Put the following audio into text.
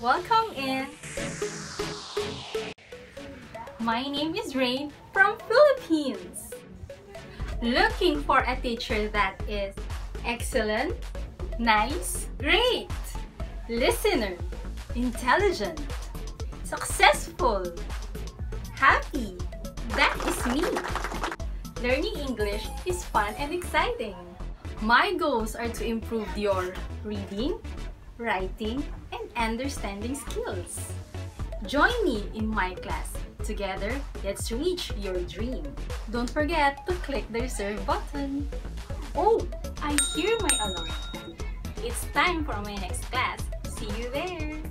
Welcome in! My name is Rain from Philippines. Looking for a teacher that is excellent, nice, great, listener, intelligent, successful, happy. That is me. Learning English is fun and exciting. My goals are to improve your reading, writing, and understanding skills. Join me in my class. Together, let's reach your dream. Don't forget to click the reserve button. Oh, I hear my alarm. It's time for my next class. See you there.